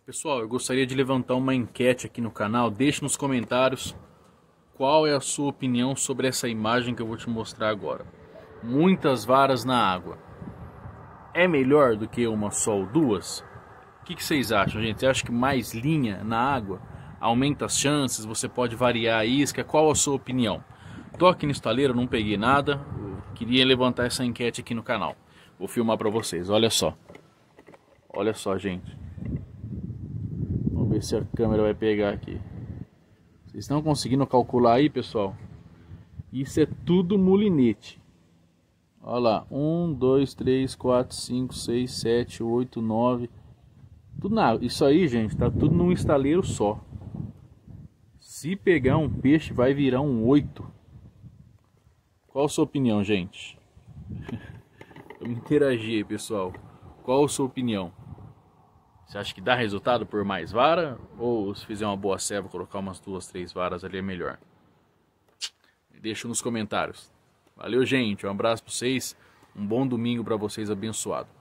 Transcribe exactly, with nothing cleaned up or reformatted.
Pessoal, eu gostaria de levantar uma enquete aqui no canal. Deixe nos comentários qual é a sua opinião sobre essa imagem que eu vou te mostrar agora. Muitas varas na água. É melhor do que uma só ou duas? O que, que vocês acham, gente? Você acha que mais linha na água aumenta as chances? Você pode variar a isca? Qual a sua opinião? Tô aqui no estaleiro, não peguei nada. Eu queria levantar essa enquete aqui no canal. Vou filmar para vocês, olha só. Olha só, gente. Vamos ver se a câmera vai pegar aqui. Vocês estão conseguindo calcular aí, pessoal? Isso é tudo mulinete. Olha lá, um, dois, três, quatro, cinco, seis, sete, oito, nove. Tudo na água. Isso aí, gente, tá tudo num estaleiro só. Se pegar um peixe, vai virar um oito. Qual a sua opinião, gente? Vamos interagir aí, pessoal. Qual a sua opinião? Você acha que dá resultado por mais vara? Ou se fizer uma boa ceva, colocar umas duas, três varas ali é melhor? Deixa nos comentários. Valeu, gente. Um abraço para vocês. Um bom domingo para vocês abençoado.